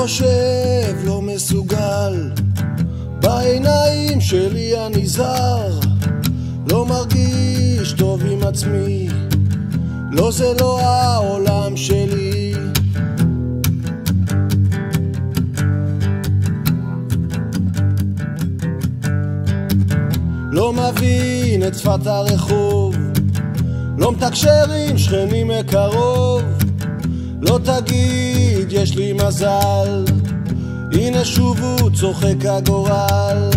חושב, לא מסוגל, בעיניים שלי אני זר, לא מרגיש טוב עם עצמי, לא זה לא העולם שלי. לא מבין את שפת הרחוב, לא מתקשר עם שכנים מקרוב, לא תגיד יש לי מזל, הנה שוב הוא צוחק הגורל.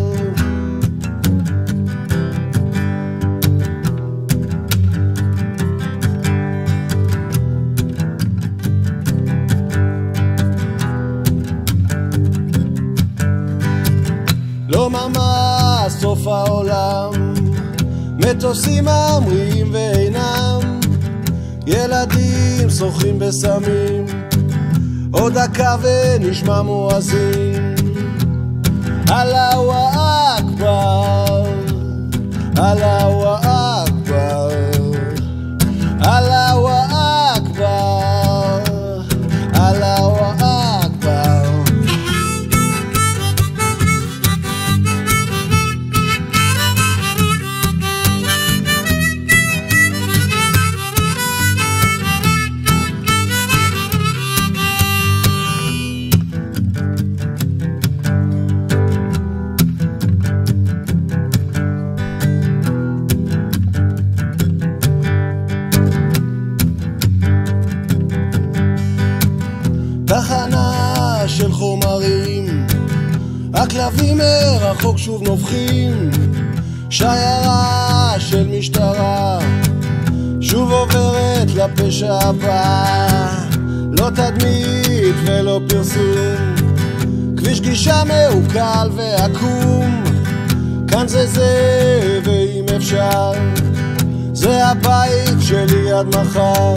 לא ממש סוף העולם, מטוסים ממריאים ואינם, ילדים שוחים בסמים, עוד דקה ונשמע מואזין. אללהו אכבר, אללהו אכבר, אללהו אכבר, אללהו אכבר. תחנה של חומרים, הכלבים מרחוק שוב נובחים, שיירה של משטרה שוב עוברת לפשע הבא, לא תדמית ולא פרסום, כביש גישה מעוקל ועקום, כאן זה ואם אפשר זה הבית שלי עד מחר.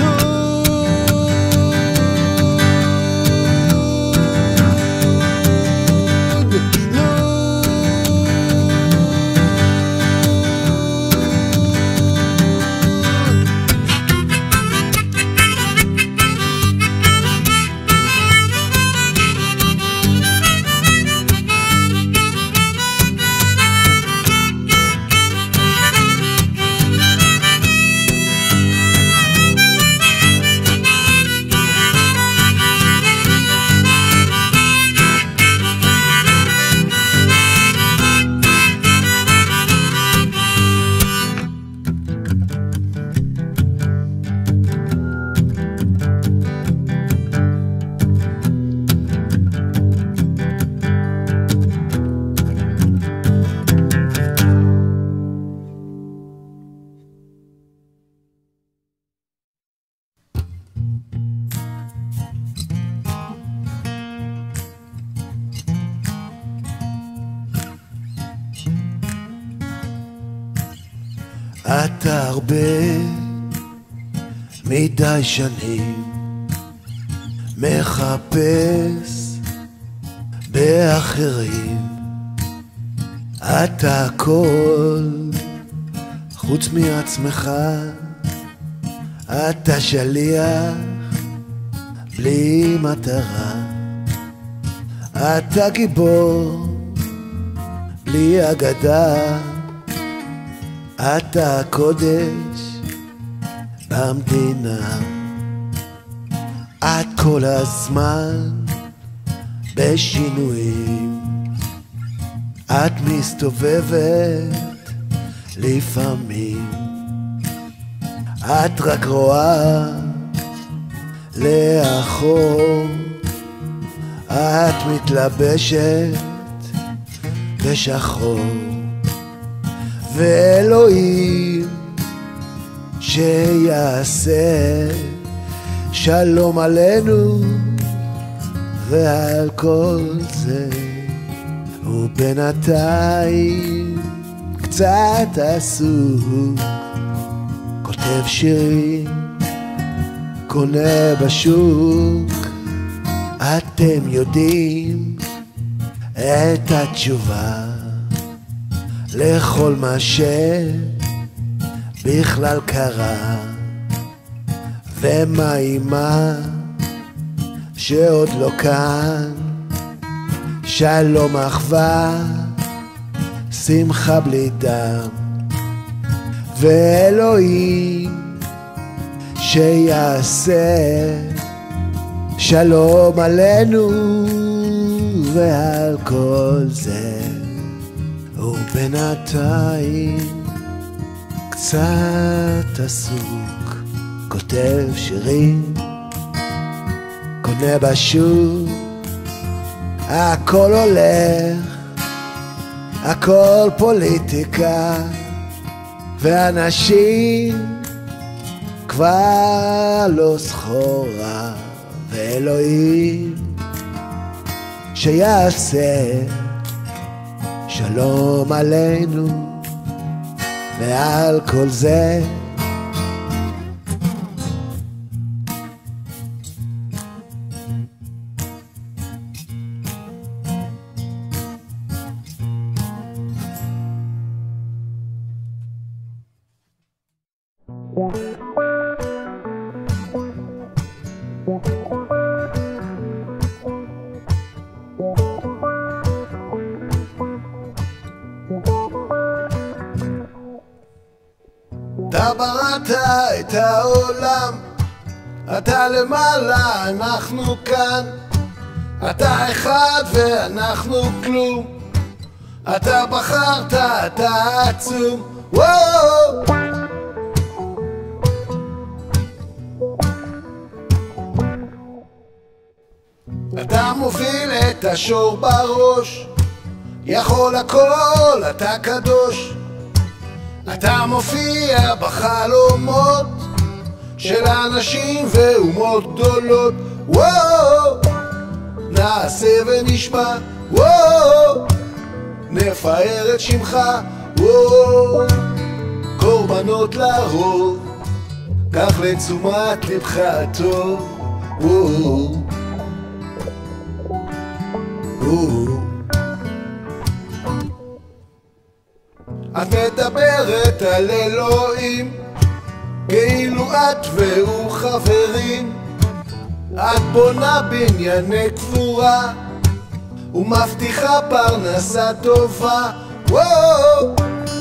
אתה הרבה מדי שנים מחפש באחרים, אתה הכל חוץ מעצמך, אתה שליח בלי מטרה, אתה גיבור בלי אגדה, אתה הקודש במדינה, את כל הזמן בשינויים, את מסתובבת לפעמים, את רק רואה לאחור, את מתלבשת בשחור, ואלוהים שיעשה שלום עלינו ועל כל זה, ובינתיים קצת עסוק, כותב שירים, קונה בשוק, אתם יודעים את התשובה לכל מה שבכלל קרה, ומה אימה שעוד לא כאן, שלום אחווה, שמחה בלי דם, ואלוהים שיעשה שלום עלינו ועל כל זה. ובינתיים קצת עסוק, כותב שירים, קונה בשוק, הכל הולך, הכל פוליטיקה, ואנשים כבר לא סחורה, ואלוהים שיעשה שלום עלינו ועל כל זה. אתה בראת את העולם, אתה למעלה, אנחנו כאן, אתה אחד ואנחנו כלום, אתה בחרת, אתה עצום, וואו! אתה מוביל את השור בראש, יכול הכל, אתה קדוש, אתה מופיע בחלומות של אנשים ואומות גדולות, וואו! נעשה ונשמע, וואו! נפאר את שמך, וואו! קורבנות לרוב, קח לתשומת לבך טוב, וואו! וואו! את מדברת על אלוהים כאילו את והוא חברים, את בונה בנייני קבורה ומבטיחה פרנסה טובה, וואו!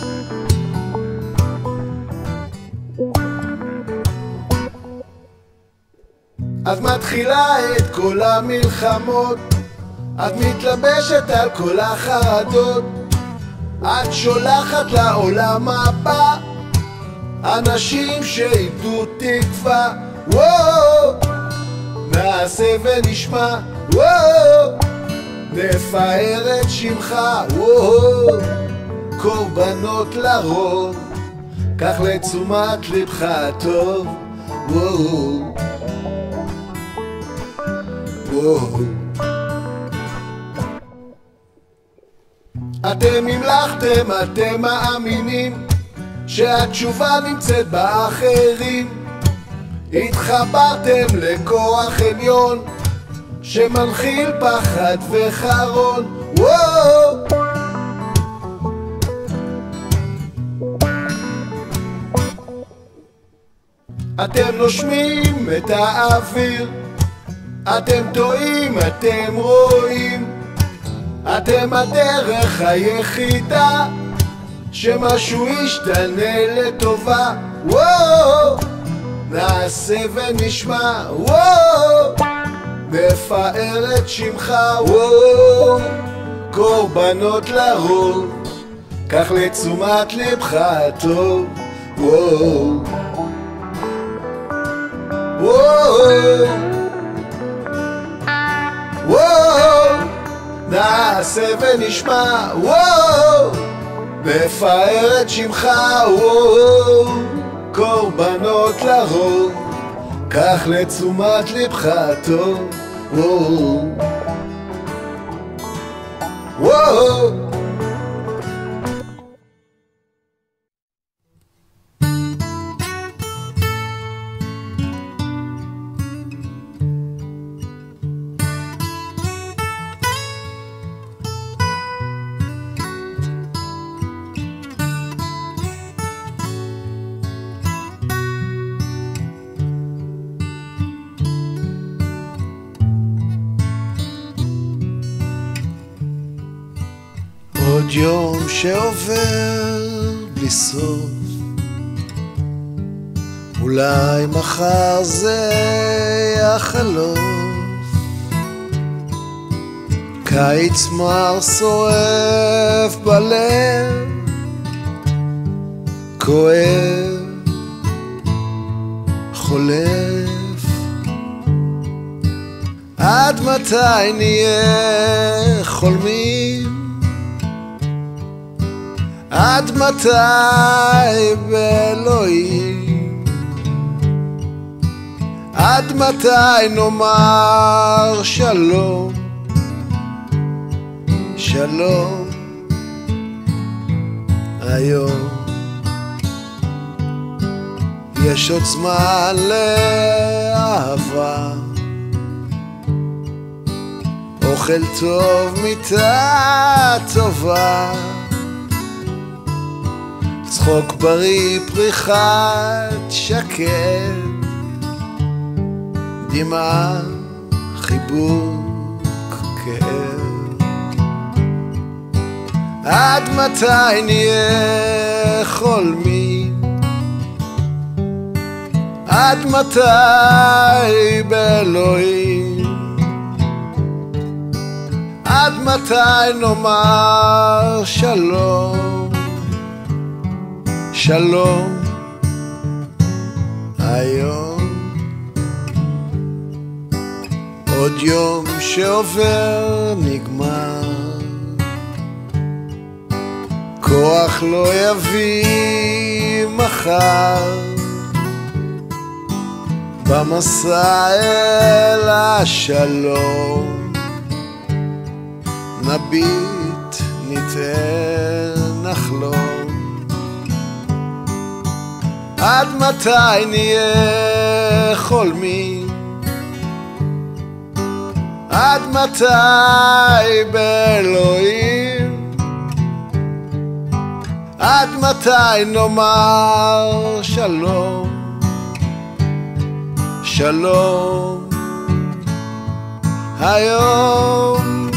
את מתחילה את כל המלחמות, את מתלבשת על כל החרדות, את שולחת לעולם הבא אנשים שאיבדו תקווה, וואו! נעשה ונשמע, וואו! נפאר את שמך, וואו! קורבנות לרוב, קח לתשומת לבך טוב, וואו! וואו! אתם המלכתם, אתם מאמינים שהתשובה נמצאת באחרים, התחברתם לכוח עליון שמנחיל פחד וחרון, וואו! אתם נושמים את האוויר, אתם טועים, אתם רואים, אתם הדרך היחידה שמשהו ישתנה לטובה, וואו! נעשה ונשמע, וואו! נפאר את שמך, וואו! קורבנות לרוב, קח לתשומת לבך טוב, וואו! וואו! וואו! נעשה ונשמע, וואו! נפאר את שמך, וואו! קורבנות לרוב, קח לתשומת לבך טוב, וואו! וואו! עוד יום שעובר בלי סוף, אולי מחר זה יחלוף. קיץ מר שורף בלב, כואב, חולף. עד מתי נהיה חולמים? עד מתי באלוהים? עד מתי נאמר שלום? שלום היום. יש עוד זמן לאהבה, אוכל טוב, מיטה טובה, צחוק בריא, פריחת שקט, דמעה, חיבוק, כאב. עד מתי נהיה חולמים? עד מתי באלוהים? עד מתי נאמר שלום? שלום היום. עוד יום שעובר נגמר, כוח לא יביא מחר, במסע אל השלום נביט, ניתן, נחלום. עד מתי נהיה חולמים? עד מתי באלוהים? עד מתי נאמר שלום? שלום היום.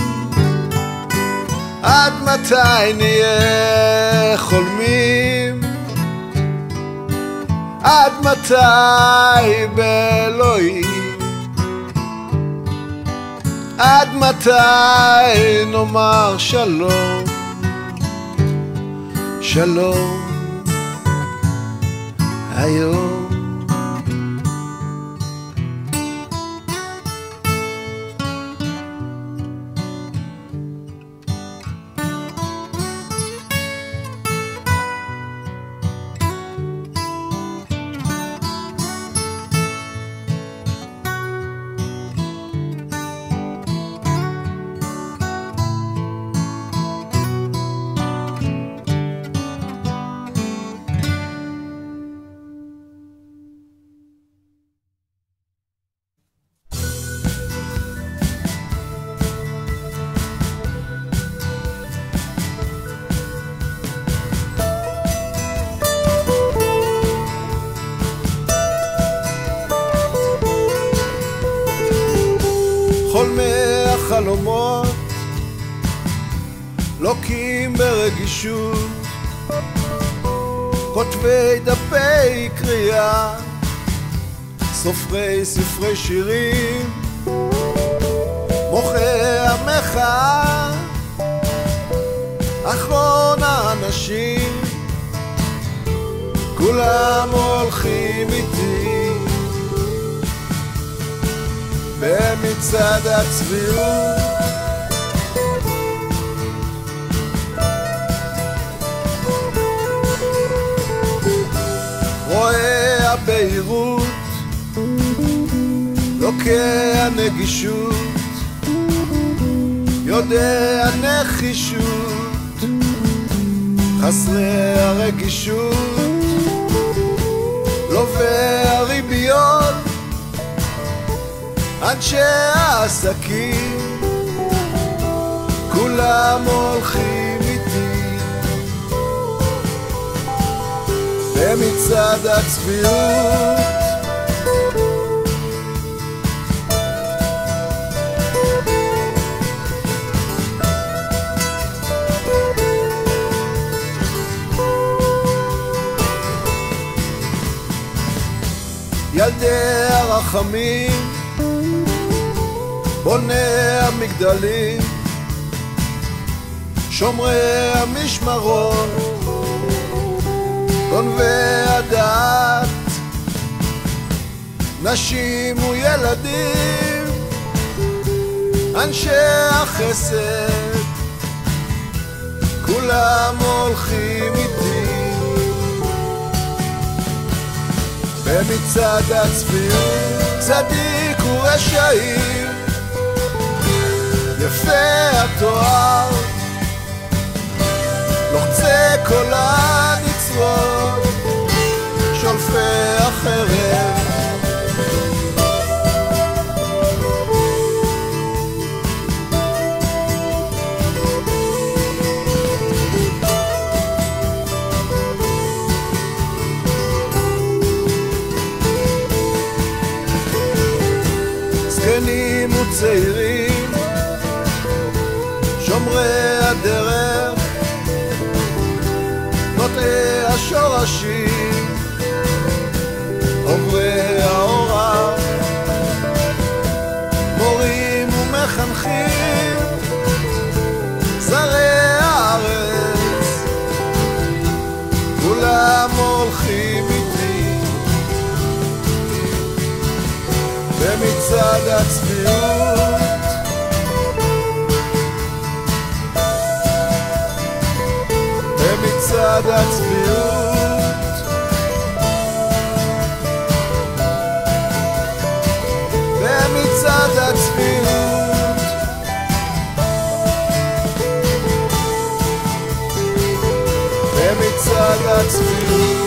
עד מתי נהיה חולמים? עד מתי באלוהים? עד מתי נאמר שלום? שלום היום. חולמי החלומות לוקים ברגישות, כותבי דפי קריאה, סופרי ספרי שירים, מוכרי המחאה, אחרון האנשים, כולם הולכים איתי במצעד הצביעות. רואה הבהירות, לוקח נגישות, יודע נחישות, חסרי הרגישות, לובי הריביות, אנשי העסקים, כולם הולכים איתי במצעד הצביעות. ילדי הרחמים, בוני המגדלים, שומרי המשמרות, גונבי הדעת, נשים וילדים, אנשי החסד, כולם הולכים איתי במצעד הצביעות, צדיק ורשעים, יפה התואר, לוחצי כל הנצרות, שולפי החרב, זקנים וצעירים, שומרי הדרך, נוטעי השורשים, עוברי האורח, מורים ומחנכים, זרי הארץ, כולם הולכים איתי במצעד הצביעות, במצעד הצביעות, במצעד הצביעות, במצעד הצביעות.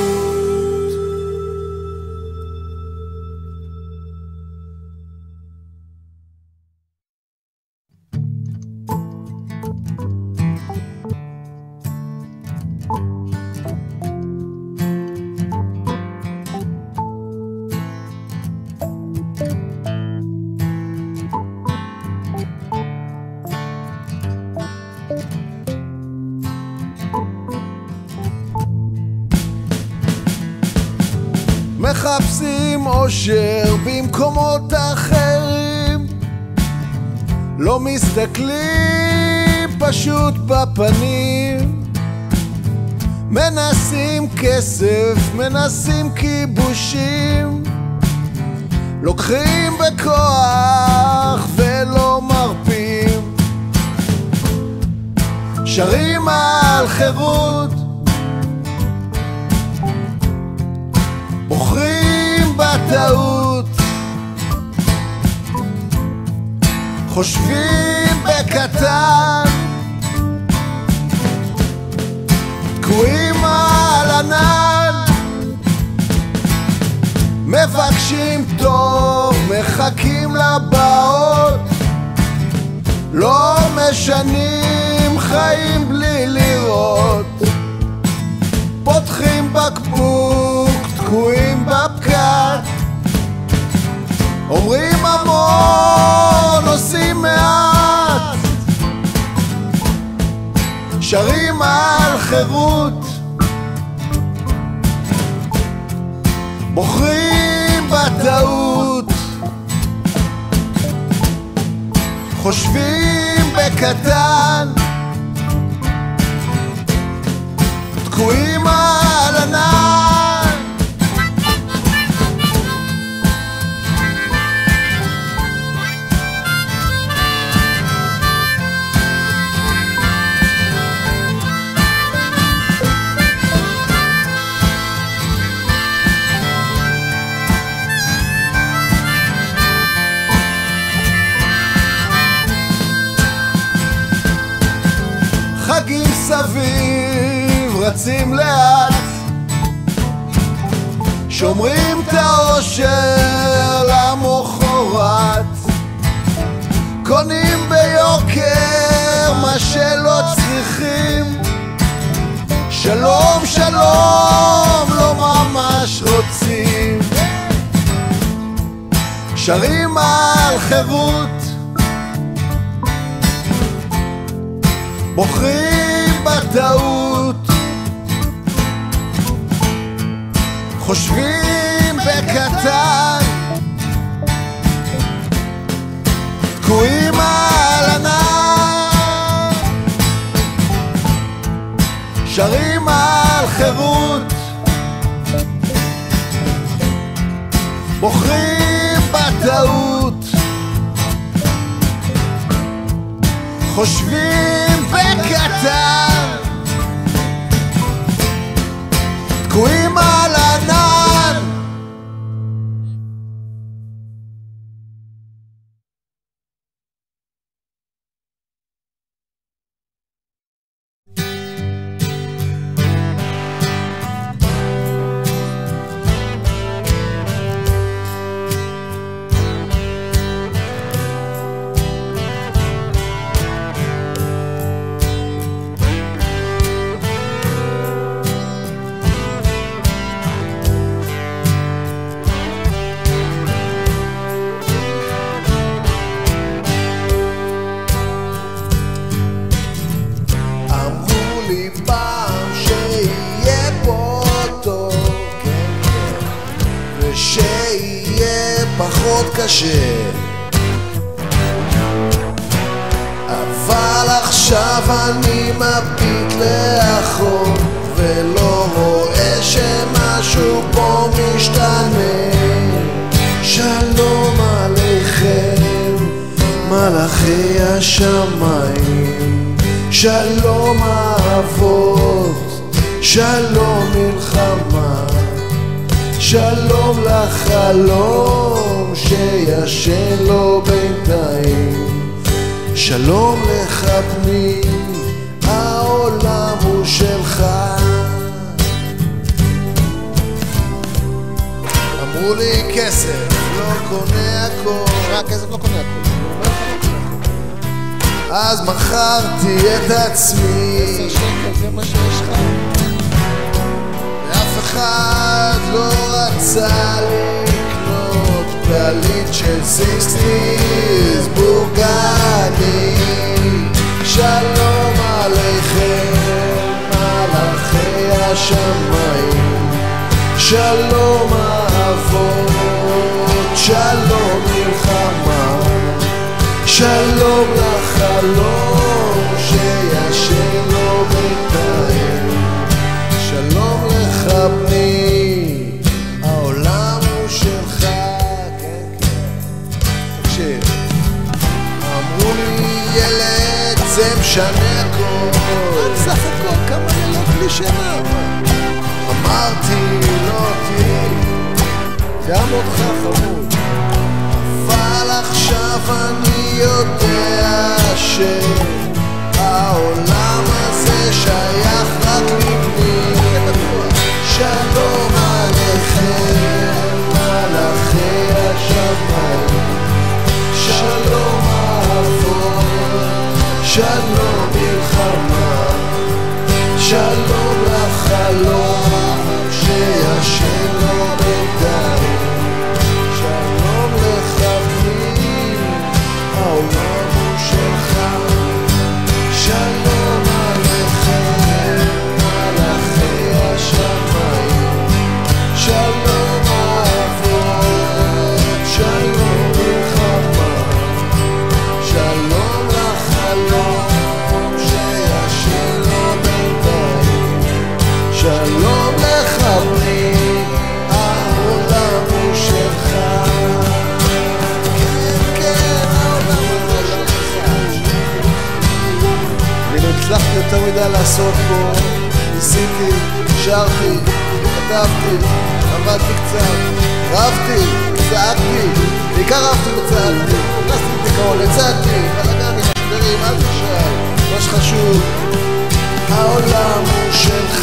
מחפשים אושר במקומות אחרים, לא מסתכלים פשוט בפנים, מנסים כסף, מנסים כיבושים, לוקחים בכוח ולא מרפים, שרים על חירות, בוחרים בטעות, חושבים בקטן, תקועים על ענן, מבקשים טוב, מחכים לבאות, לא משנים חיים בלי לראות, פותחים בקבוק, תקועים בפקק, אומרים המון, עושים מעט, שרים על חירות, בוחרים בטעות, חושבים בקטן, תקועים על ענן, חגים סביב, רצים לאט, שומרים את האושר למחרת, קונים ביוקר מה שלא צריכים, שלום שלום לא ממש רוצים, שרים על חירות, בוחרים בטעות, חושבים בקטן, שרים על חירות, בוחרים בטעות, חושבים בקטן, תקועים על ענן. שיהיה פחות קשה, אבל עכשיו אני מביט לאחור ולא רואה שמשהו פה משתנה. שלום עליכם מלאכי השמיים, שלום אהבות, שלום מלחמה, שלום לחלום שישן לו בינתיים, שלום לך בני, העולם הוא שלך. אמרו לי כסף לא קונה הכל, כסף לא קונה הכל, אז מכרתי את עצמי, 10 שקל זה מה שיש לך. אף אחד לא רצה לקנות פליט של 60s בוגני. שלום עליכם מלאכי השמיים, שלום אהבות, שלום מלחמה, שלום לחלום שישן לו בינתיים, שלום לך בני, העולם הוא שלך. כן, כן. תקשיב, אמרו לי ילד זה משנה הכל, סך הכל כמה לילות בלי שינה. אמרתי לא תראי גם אותך חמוד, אבל עכשיו אני יודע שהעולם הזה שייך רק לבני. שלום עליכם מלאכי השמיים, שלום אהבות, שלום מלחמה, שלום לחלום שישן לו בינתיים, שלום לך בני, העולם הוא שלך. שלום עליכם מלאכי השמיים, שלום אהבות, שלום מלחמה, שלום לחלום שישן לו בינתיים, שלום לך בני, העולם הוא שלך. כן, כן, העולם הוא שלך. אני לא הצלחתי יותר מדי לעשות פה, ניסיתי, שרתי, כתבתי, עבדתי קצת, רבתי, צעקתי, בעיקר רבתי וצעקתי, נכנסתי לדיכאון, יצאתי, בלגן עם החברים, אל תשאל, מה שחשוב, העולם הוא שלך.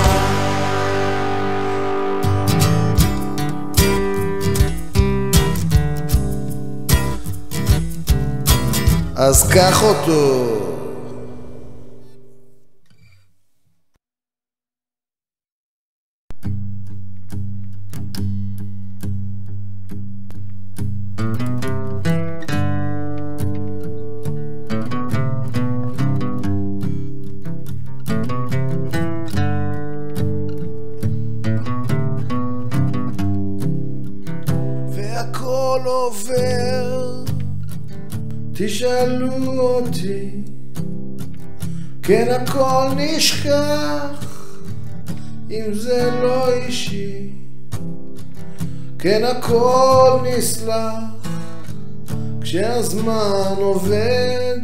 אז קח אותו. והכל עובר, תשאלו אותי, כן הכל נשכח, אם זה לא אישי, כן הכל נסלח כשהזמן עובד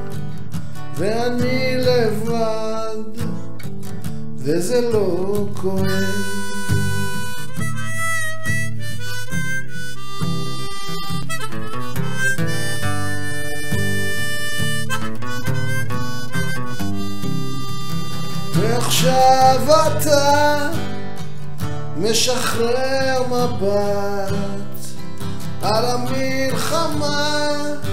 ואני לבד וזה לא כואב. ועכשיו אתה משחרר מבט על המלחמה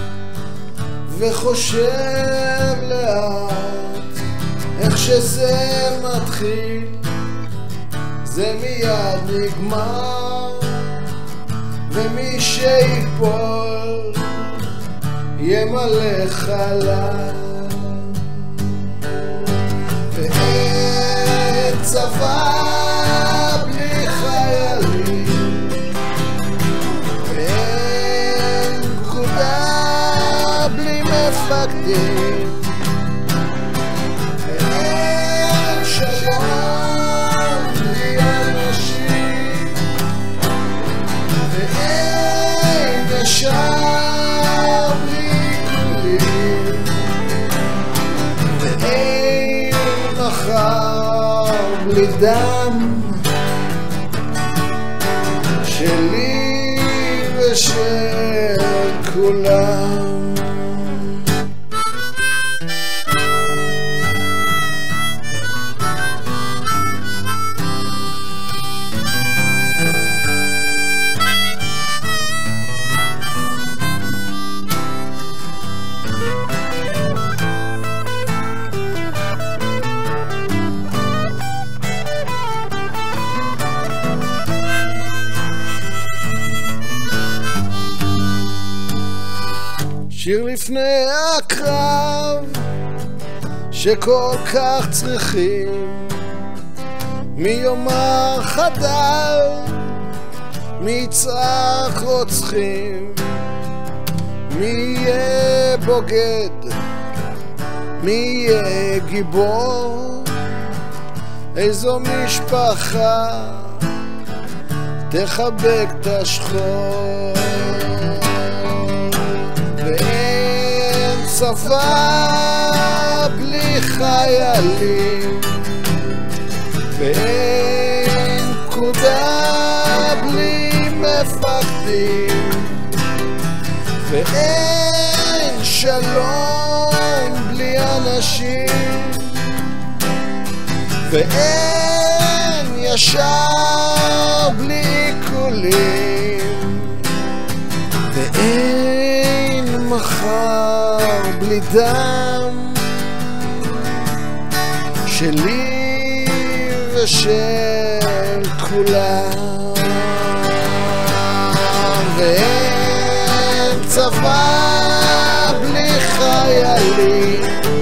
וחושב לאט איך שזה מתחיל זה מיד נגמר, ומי שיפול ימלא חלל. ואין צבא בלי חיילים, ואין פקודה בלי מפקדים, ואין שלום בלי אנשים, ואין ישר בלי כלים, ואין מחר בלי דם שלי ושל כולם. שיר לפני הקרב שכל כך צריכים, מי יאמר חדל, מי יצרח רוצחים, מי יהיה בוגד, מי יהיה גיבור, איזו משפחה תחבק את השכול. ואין צבא בלי חיילים, ואין פקודה בלי מפקדים, ואין שלום בלי אנשים, ואין ישר בלי כלים, ואין מחר בלי דם שלי ושל כולם. ואין צבא בלי חיילים,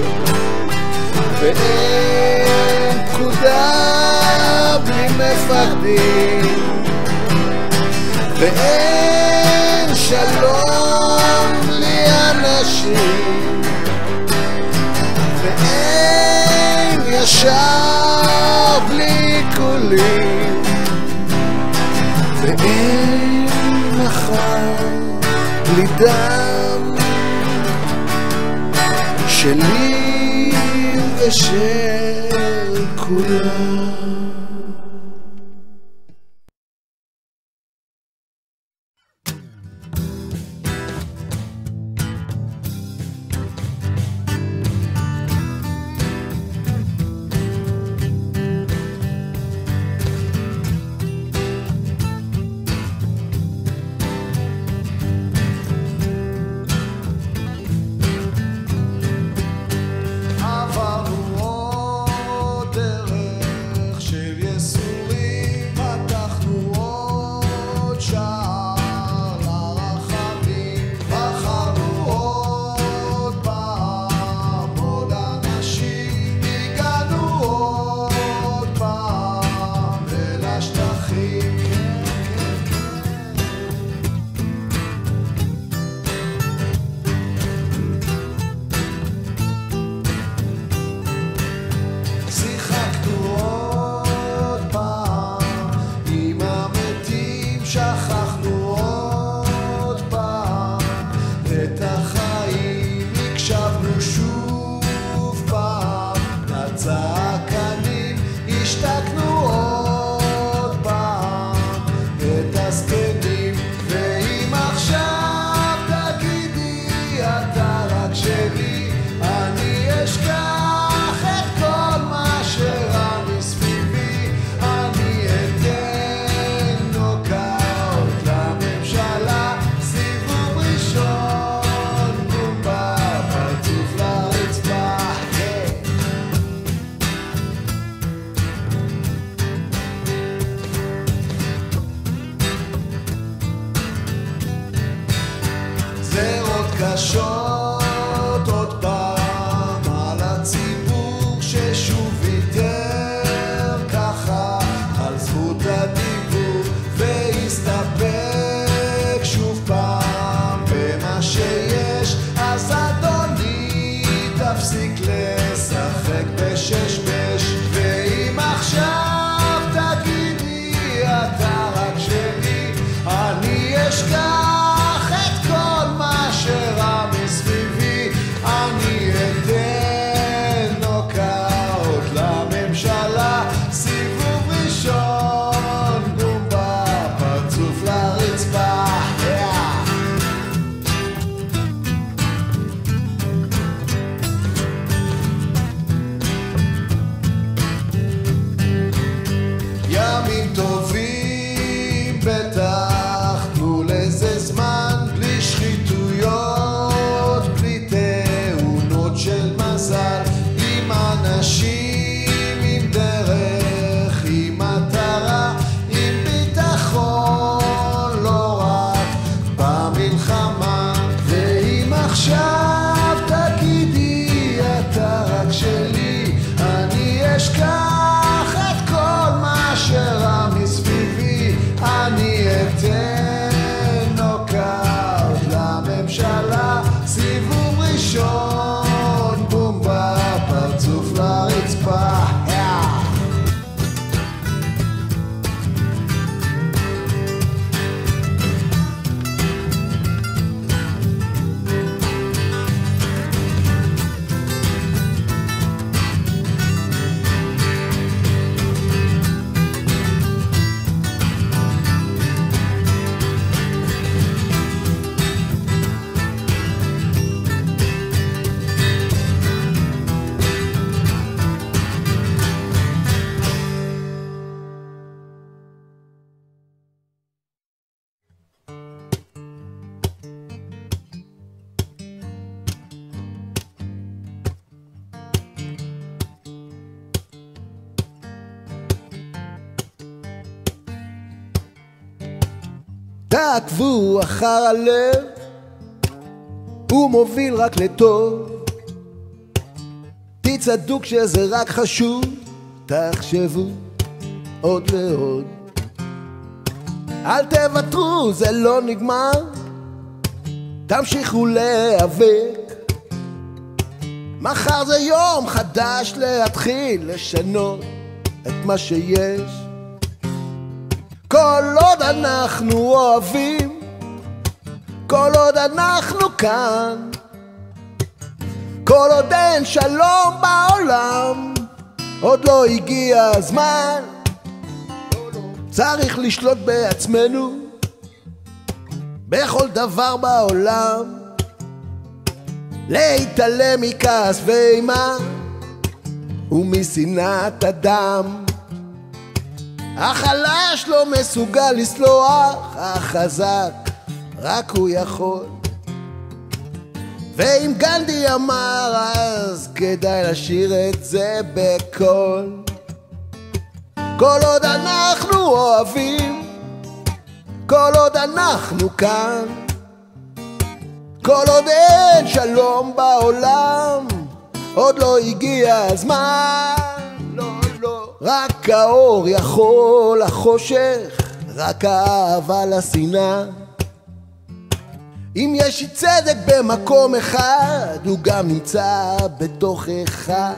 ואין פקודה בלי מפקדים, ואין שלום בלי אנשים, ואין ישר בלי כלים, ואין מחר בלי דם שלי ושל כולם. עברנו עוד דרך להפסיק לשחק בשש-בש. ואם עכשיו תגידי אתה רק שלי, אני אשכח את כל מה שרע מסביבי. אני אתן נוקאוט לממשלה, סיבוב ראשון, בום בפרצוף לרצפה. ימים טובים בטח, תנו לזה זמן, בלי שחיתויות, בלי תאונות של מזל, עם אנשים, עם דרך, עם מטרה, עם ביטחון, לא רק במלחמה. ואם עכשיו תגידי אתה רק שלי, אני אשכח את כל מה שרע מסביבי. אני אתן נוקאוט לממשלה, סיבוב ראשון, בום בפרצוף לרצפה. תעקבו אחר הלב, הוא מוביל רק לטוב. תצעדו כשזה רק חשוב, תחשבו עוד ועוד. אל תוותרו, זה לא נגמר, תמשיכו להיאבק. מחר זה יום חדש להתחיל לשנות את מה שיש. כל עוד אנחנו אוהבים, כל עוד אנחנו כאן, כל עוד אין שלום בעולם, עוד לא הגיע הזמן. צריך לשלוט בעצמנו בכל דבר בעולם, להתעלם מכעס ואימה ומשנאת אדם. החלש לא מסוגל לסלוח, החזק רק הוא יכול. ואם גנדי אמר אז כדאי לשיר את זה בקול. כל עוד אנחנו אוהבים, כל עוד אנחנו כאן, כל עוד אין שלום בעולם, עוד לא הגיע הזמן. רק האור יכול לחושך, רק האהבה לשנאה. אם יש צדק במקום אחד, הוא גם נמצא בתוך אחד.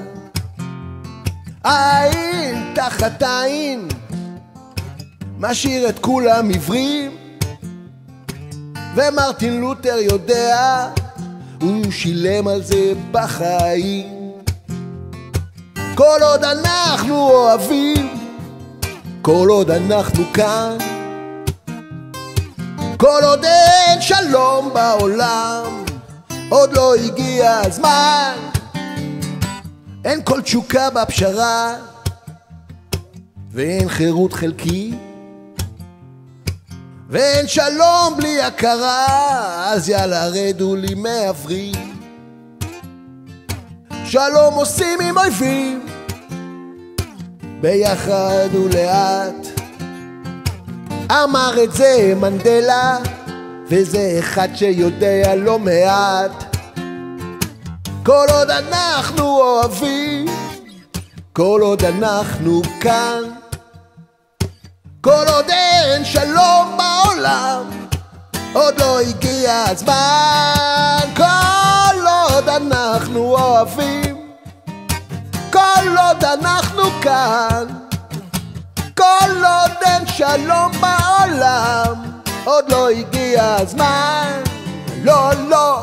עין תחת עין, משאיר את כולם עיוורים. ומרטין לותר יודע, הוא שילם על זה בחיים. כל עוד אנחנו אוהבים, כל עוד אנחנו כאן, כל עוד אין שלום בעולם, עוד לא הגיע הזמן. אין כל תשוקה בפשרה, ואין חירות חלקי, ואין שלום בלי הכרה. אז יאללה רדו לי מעברי, שלום עושים עם אויבים, ביחד ולאט. אמר את זה מנדלה, וזה אחד שיודע לא מעט. כל עוד אנחנו אוהבים, כל עוד אנחנו כאן, כל עוד אין שלום בעולם, עוד לא הגיע הזמן. כל עוד אנחנו אוהבים, עוד אנחנו כאן, כל עוד אין שלום בעולם, עוד לא הגיע הזמן, לא, לא.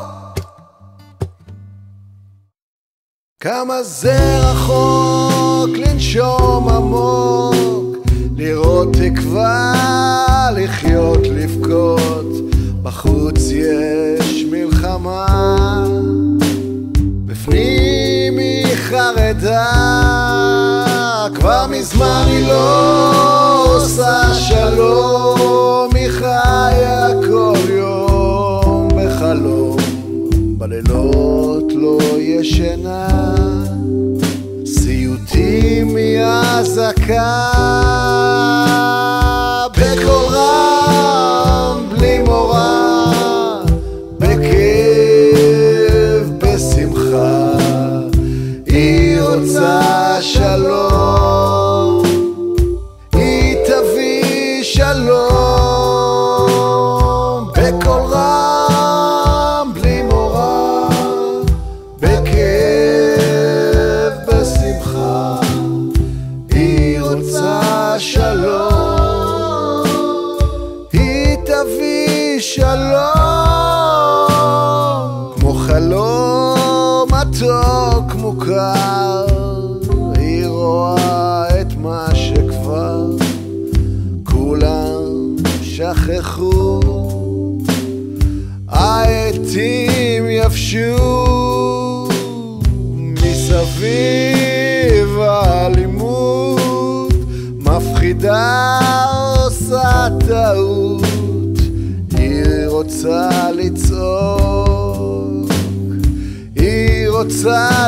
כמה זה רחוק לנשום עמוק, לראות תקווה, לחיות, לבכות. בחוץ יש מלחמה, בפנים היא חרדה, כבר מזמן היא לא עושה שלום, היא חיה כל יום בחלום, בלילות לא ישנה, סיוטים מהזקה, בקול רם בלי מורא, בכאב בשמחה, היא רוצה שלום, היא תביא שלום, בקול רם בלי מורא, בכאב בשמחה, היא רוצה שלום, היא תביא שלום, כמו חלום מתוק מוכר, היא רואה את מה שכבר כולם שכחו, העטים יבשו מסביב, האלימות מפחידה, עושה טעות, היא רוצה לצעוק, היא רוצה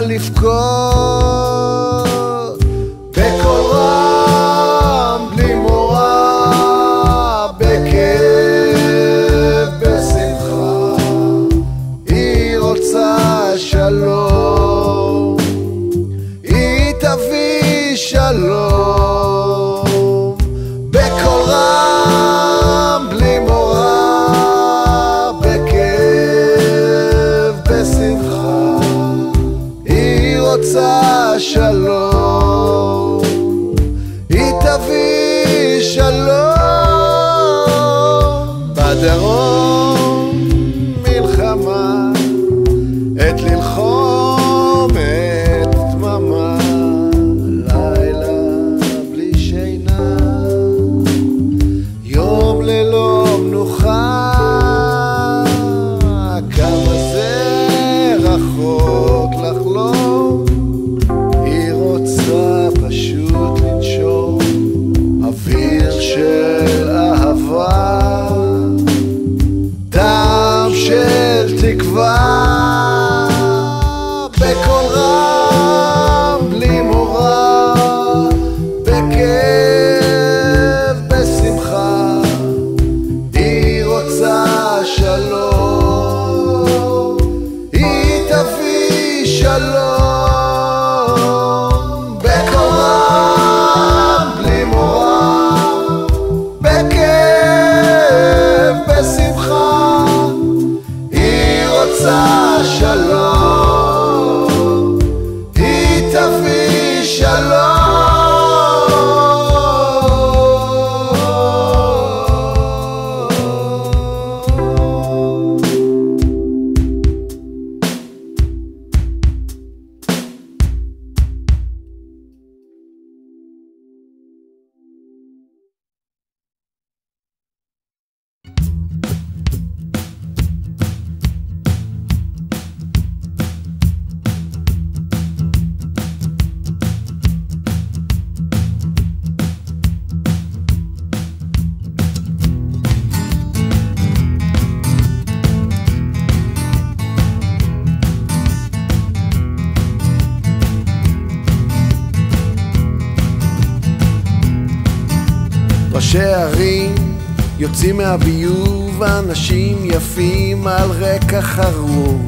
לבכות, בקול רם בלי מורא, בכאב בשמחה, היא רוצה שלום, היא תביא שלום, בקול רם בלי מורא, בכאב בשמחה, היא רוצה שלום, היא תביא שלום. בדרום מלחמה, עת ללחום, עת דממה, לילה בלי שינה, יום ללא מנוחה, כמה זה רחוק לחלום, היא רוצה פשוט לנשום אוויר של אהבה, דם של תקווה, בקול רם בלי מורא, בכאב בשמחה, היא רוצה שלום, היא תביא שלום, בקול רם בלי מורא, בכאב בשמחה, היא רוצה שלום, היא תביא שלום. ראשי ערים יוצאים מהביוב, אנשים יפים על רקע חרוב,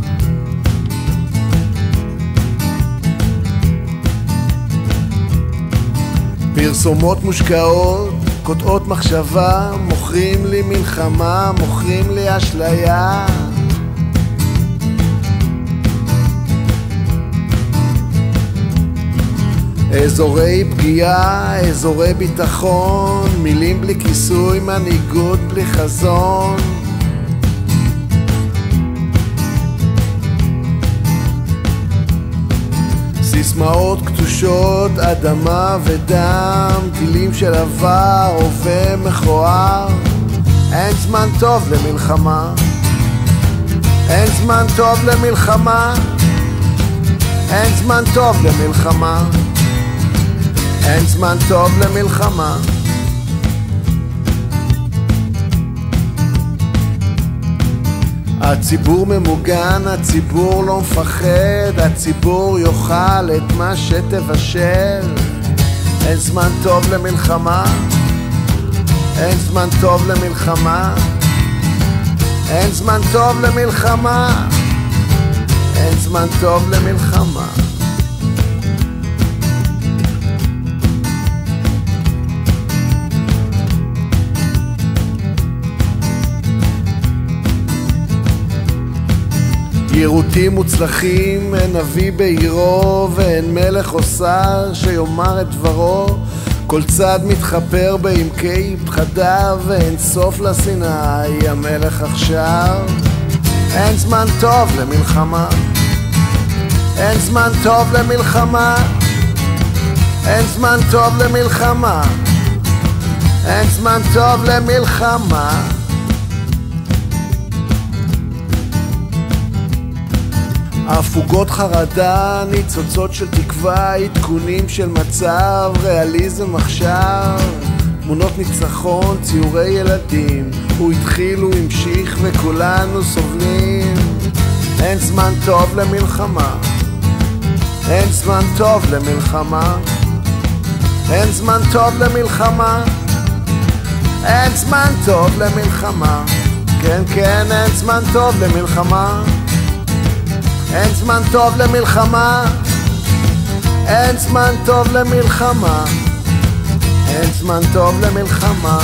פרסומות מושקעות, קוטעות מחשבה, מוכרים לי מלחמה, מוכרים לי אשליה. אזורי פגיעה, אזורי ביטחון, מילים בלי כיסוי, מנהיגות בלי חזון. סיסמאות קטושות, אדמה ודם, טילים של עבר, הווה מכוער. אין זמן טוב למלחמה, אין זמן טוב למלחמה, אין זמן טוב למלחמה, אין זמן טוב למלחמה. הציבור ממוגן, הציבור לא מפחד, הציבור יאכל את מה שתבשל. אין זמן טוב למלחמה, אין זמן טוב למלחמה, אין זמן טוב למלחמה, אין זמן טוב למלחמה. יירוטים מוצלחים, אין נביא בעירו ואין מלך או שר שיאמר את דברו. כל צד מתחפר בעמקי פחדיו ואין סוף לשנאה, היא המלך עכשיו. אין זמן טוב למלחמה, אין זמן טוב למלחמה, אין זמן טוב למלחמה, אין זמן טוב למלחמה. הפוגות חרדה, ניצוצות של תקווה, עדכונים של מצב, ריאליזם עכשיו, תמונות ניצחון, ציורי ילדים, הוא התחיל, הוא המשיך וכולנו סובלים. אין זמן טוב למלחמה, אין זמן טוב למלחמה, אין זמן טוב למלחמה, אין זמן טוב למלחמה, כן כן אין זמן טוב למלחמה, אין זמן טוב למלחמה, אין זמן טוב למלחמה, אין זמן טוב למלחמה.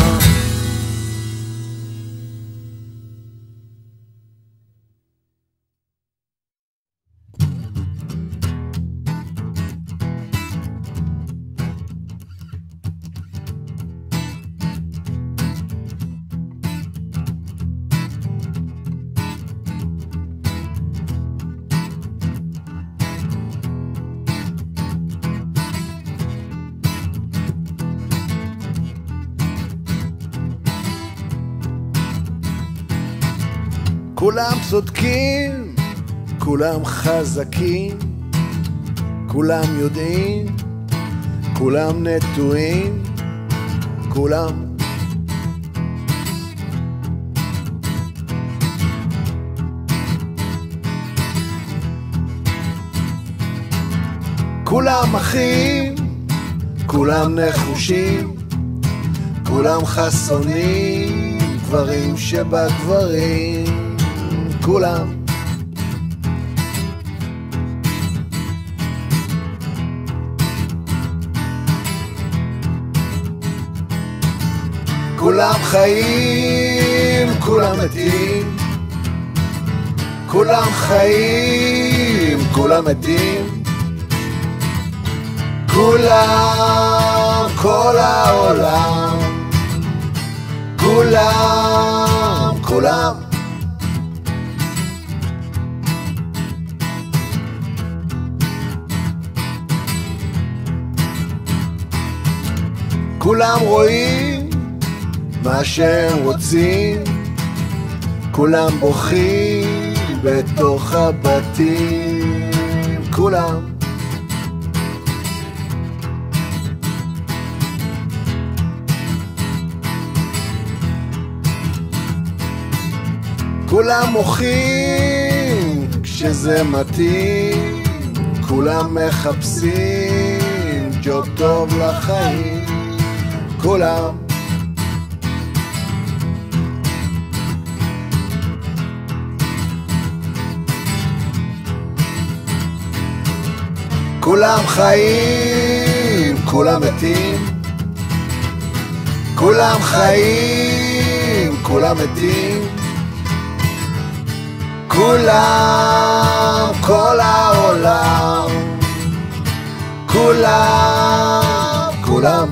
כולם צודקים, כולם חזקים, כולם יודעים, כולם נטועים, כולם כולם אחים, כולם נחושים, כולם חסונים, גברים שבגברים, כולם כולם חיים, כולם מתים, כולם חיים, כולם מתים, כולם, כל העולם, כולם, כולם כולם רואים מה שהם רוצים, כולם בוכים בתוך הבתים, כולם כולם מוחים כשזה מתאים, כולם מחפשים ג'וב טוב לחיים, כולם כולם חיים, כולם מתים, כולם חיים, כולם מתים, כולם, כל העולם, כולם כולם.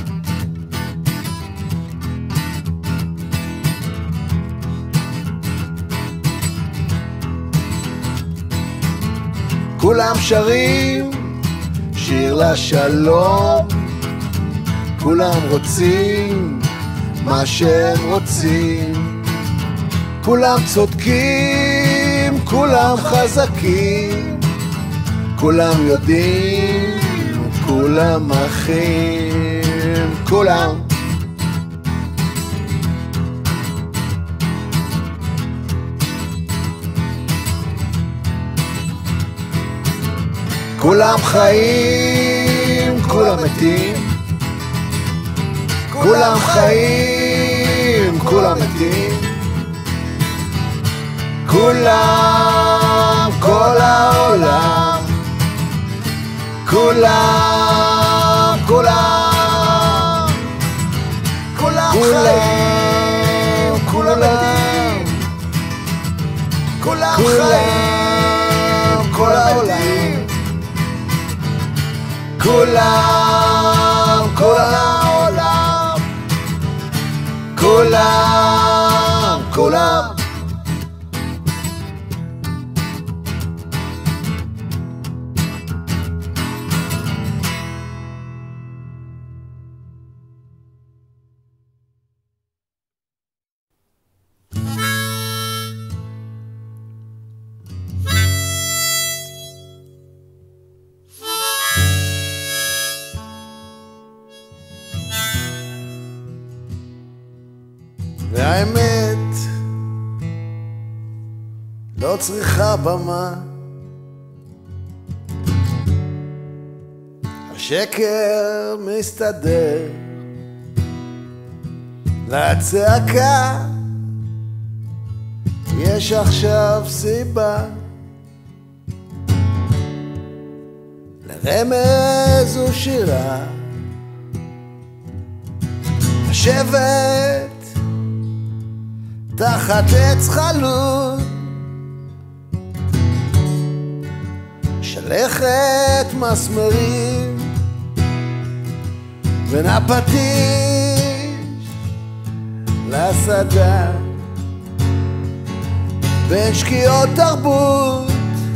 כולם שרים שיר לשלום, כולם רוצים מה שהם רוצים, כולם צודקים, כולם חזקים, כולם יודעים, כולם אחים, כולם. כולם חיים, כולם מתים, כולם חיים, כולם מתים, כולם, כל העולם, כולם, כולם, כולם חיים, כולם מתים, כולם חיים, כל העולם, כולם, כל העולם, כולם, כולם. והאמת לא צריכה במה, השקר מסתדר, לצעקה יש עכשיו סיבה, לרמז ושירה, לשבת תחת עץ חלון, שלכת מסמרים בין הפטיש לשדה, בין שקיעות תרבות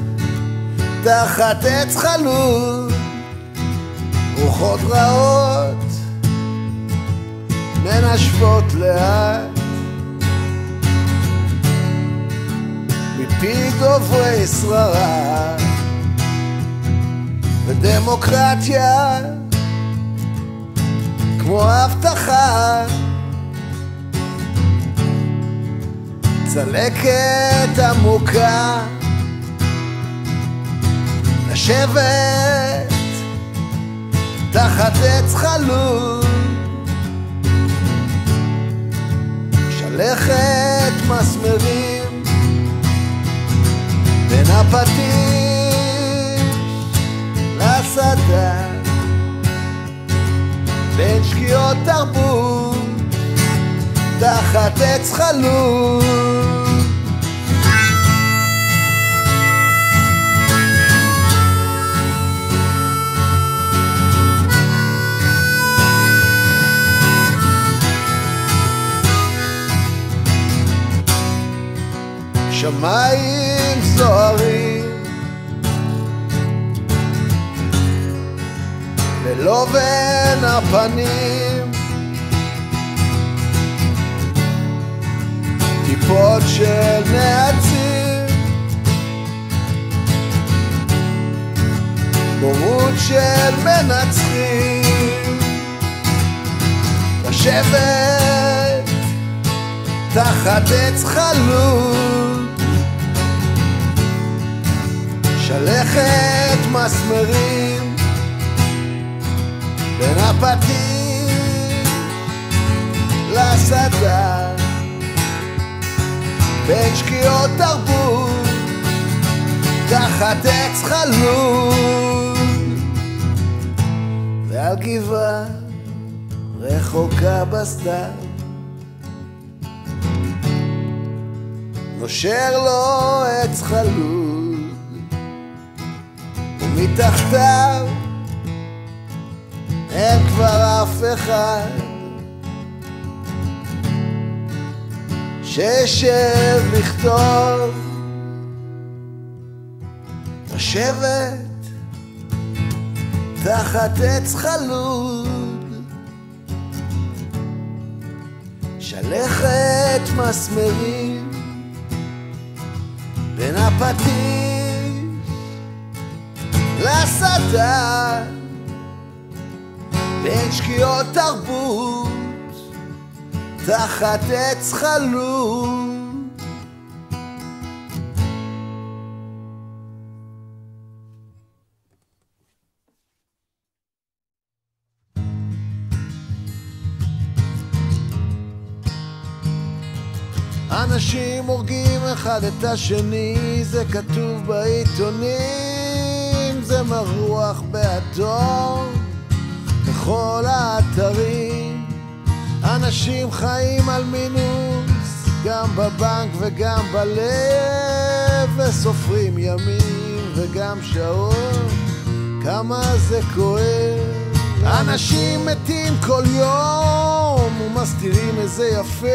תחת עץ חלון, רוחות רעות מנשפות לאט מפי דוברי שררה, ודמוקרטיה כמו הבטחה, צלקת עמוקה, לשבת תחת עץ חלון, שלכת מסמרים בין הפטיש לשדה, בין שקיעות תרבות תחת עץ חלון. שמיים זוהרים ולא בין הפנים, טיפות של נעצים, בורות של מנצחים, לשבת תחת עץ חלון, שלכת מסמרים בין הפטיש לשדה, בין שקיעות תרבות תחת עץ חלון, ועל גבעה רחוקה בסתיו נושר לו עץ חלוד, ומתחתיו אין כבר אף אחד שישב לכתוב, לשבת תחת עץ חלוד, שלכת מסמרים בין הפטיש לשטן, בין שקיעות תרבות תחת עץ חלוד. אנשים הורגים אחד את השני, זה כתוב בעיתונים, זה מרוח באדום בכל האתרים. אנשים חיים על מינוס, גם בבנק וגם בלב, וסופרים ימים וגם שעות, כמה זה כואב. אנשים מתים כל יום ומסתירים איזה יפה,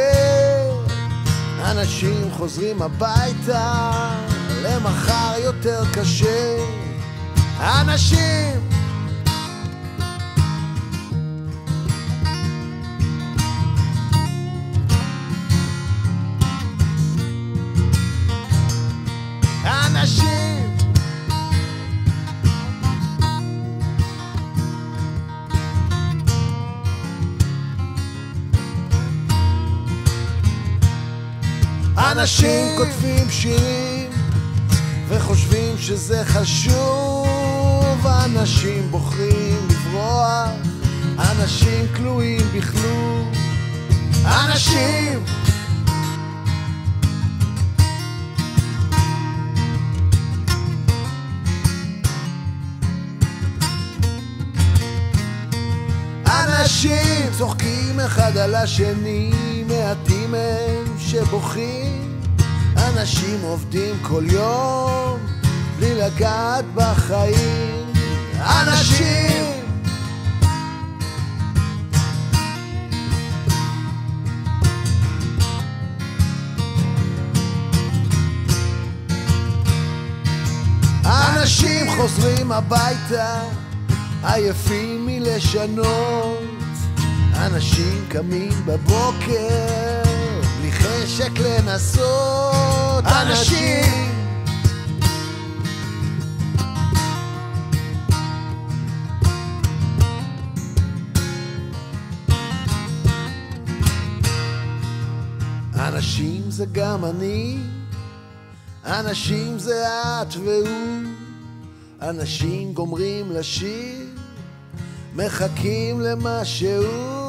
אנשים חוזרים הביתה למחר יותר קשה. אנשים אנשים כותבים שירים וחושבים שזה חשוב, אנשים בוחרים לברוח, אנשים כלואים בכלום. אנשים צוחקים אחד על השני, מעטים הם שבוכים. אנשים עובדים כל יום בלי לגעת בחיים. אנשים חוזרים הביתה עייפים מלשנות, אנשים קמים בבוקר בלי חשק לנסות. אנשים זה גם אני, אנשים זה את והוא, אנשים גומרים לשיר, מחכים למשהו.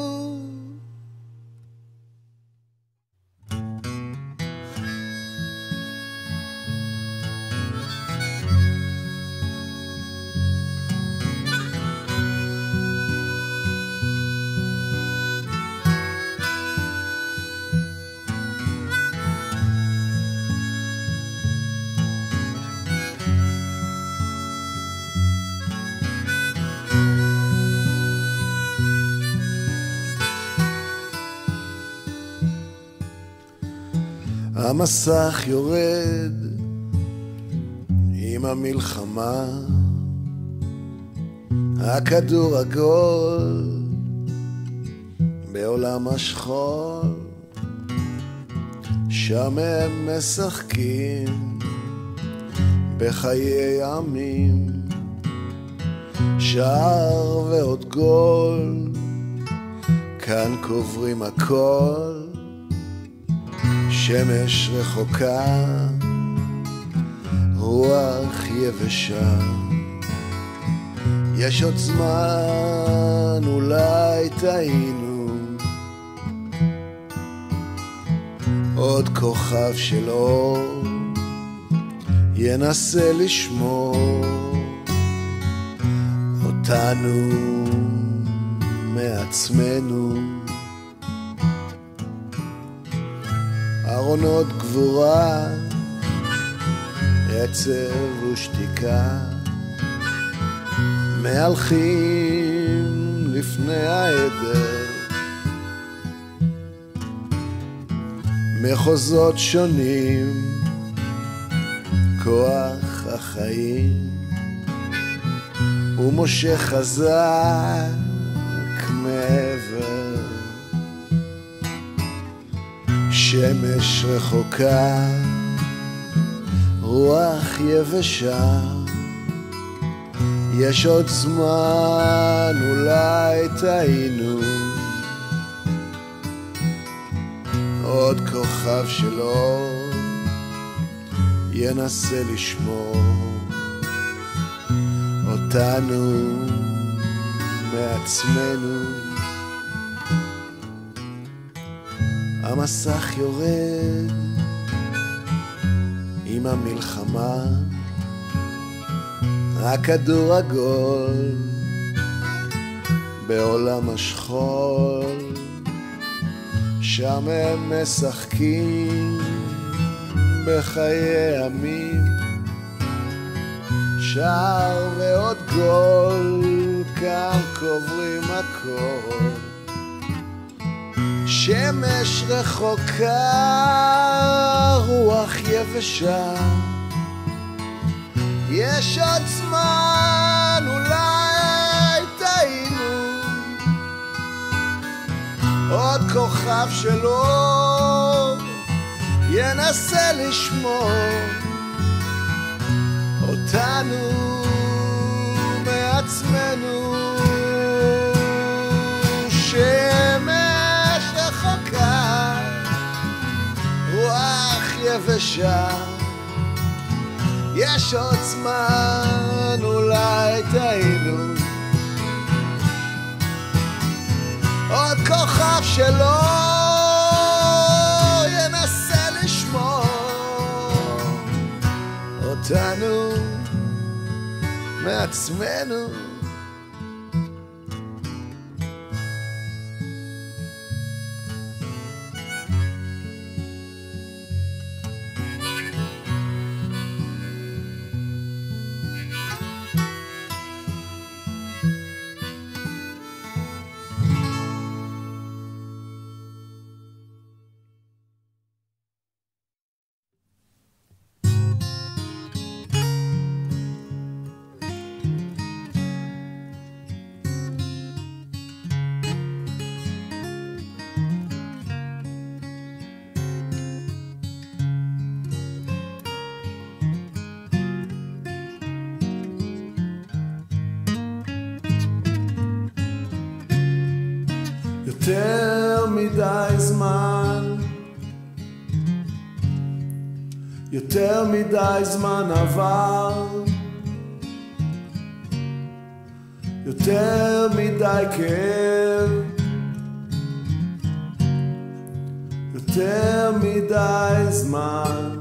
המסך יורד עם המלחמה, הכדור עגול בעולם השחור, שם הם משחקים בחיי עמים, שער ועוד גול, כאן קוברים הכל, שמש רחוקה, רוח יבשה. יש עוד זמן, אולי טעינו, עוד כוכב של אור ינסה לשמור אותנו מעצמנו. ארונות גבורה, עצב ושתיקה, מהלכים לפני העדר, מחוזות שונים, כוח החיים הוא מושך חזק מעבר, שמש רחוקה, רוח יבשה, יש עוד זמן, אולי טעינו, עוד כוכב שלו ינסה לשמור אותנו מעצמנו. המסך יורד עם המלחמה, הכדור עגול בעולם השכול, שם הם משחקים בחיי עמים, שער ועוד גול, כאן קוברים הכל. שמש רחוקה, רוח יבשה, יש עוד זמן, אולי טעינו, עוד כוכב שלו ינסה לשמור אותנו מעצמנו. שמש רחוקה, רוח יבשה, יש עוד זמן, אולי טעינו, עוד כוכב שלו ינסה לשמור אותנו מעצמנו. יותר מדי זמן, יותר מדי זמן עבר, יותר מדי כאב, יותר מדי זמן.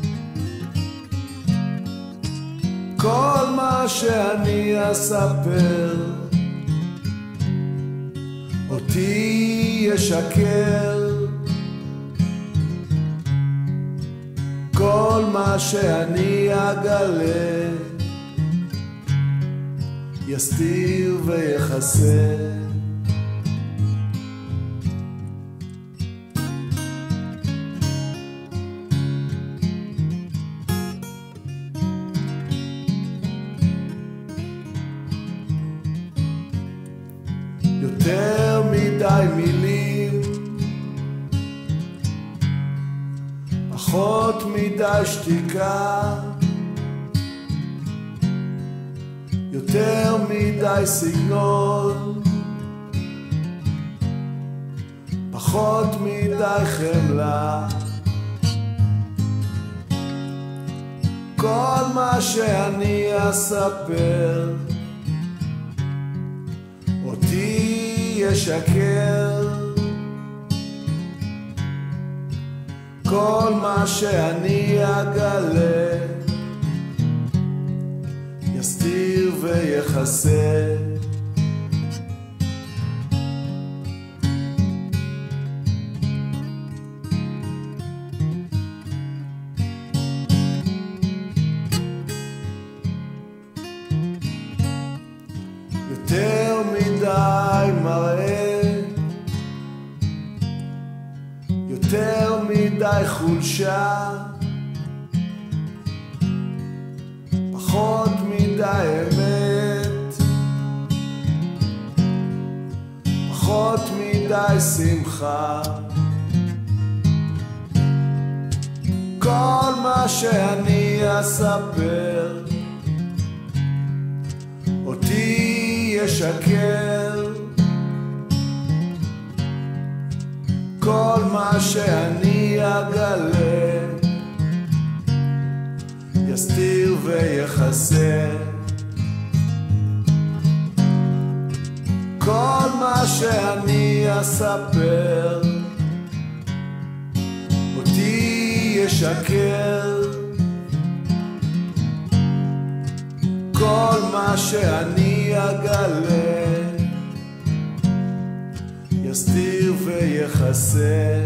כל מה שאני אספר אותי ישקר, כל מה שאני אגלה יסתיר ויחסה. יותר מדי מילים, פחות מדי שתיקה, יותר מדי סגנון, פחות מדי חמלה. כל מה שאני אספר אותי ישקר, כל מה שאני אגלה יסתיר ויחסה. יותר מדי מדי חולשה, פחות מדי אמת, פחות מדי שמחה. כל מה שאני אספר אותי ישקר, כל מה שאני אגלה יסתיר ויחסה. כל מה שאני אספר אותי ישקר, כל מה שאני אגלה יסתיר ויחסה.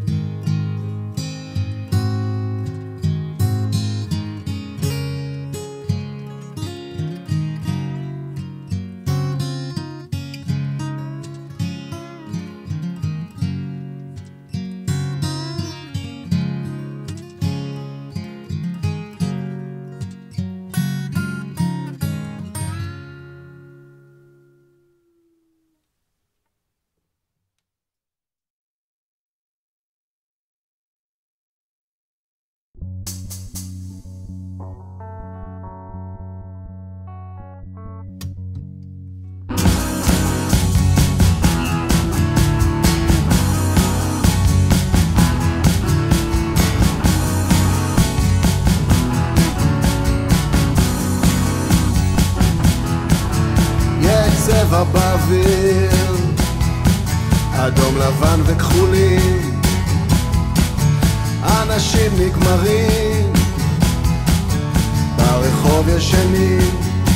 צבע באוויר, אדום לבן וכחולים, אנשים נגמרים, ברחוב ישנים,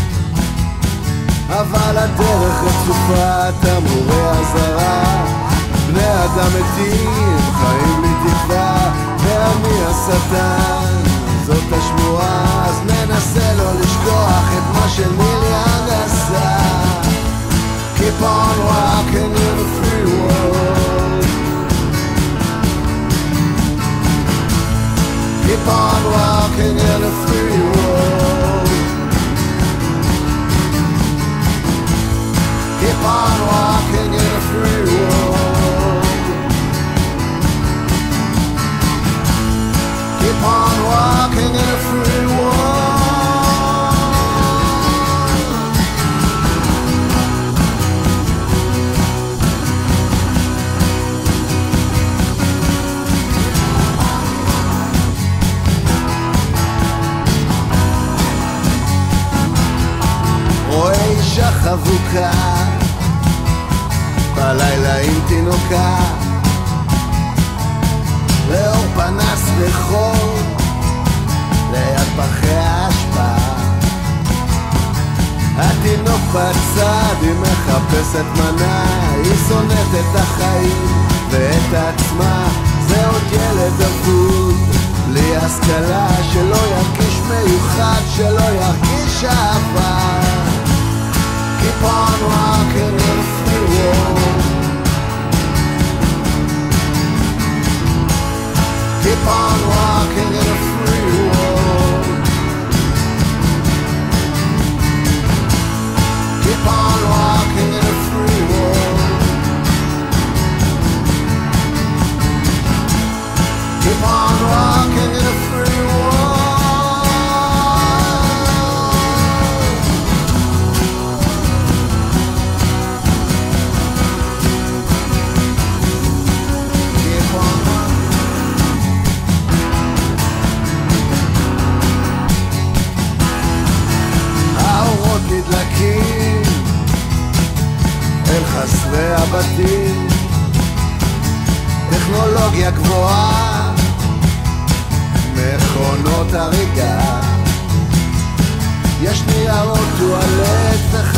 אבל הדרך רצופה תמרורי אזהרה. בני אדם מתים, חיים לי תקווה, ואני השטן, זאת השמועה. אז ננסה לא לשכוח את מה שמיליארד עשה. Keep on walking in a free world. Keep on walking in a free world. Keep on walking in a free world. Keep on walking in a free world. רואה אישה חבוקה בלילה עם תינוקה, לאור פנס וחור ליד פחי האשפה. התינוק בצד, היא מחפשת מנה, היא שונאת את החיים ואת עצמה. זה עוד ילד אבוד בלי השכלה, שלא ירגיש מיוחד, שלא ירגיש אהבה. Keep on walking in a free world. Keep on walking in a free world. Keep on walking in a free world. Keep on walking in a free world. נדלקים אל חסרי הבתים, טכנולוגיה גבוהה, מכונות הריגה, יש ניירות טואלט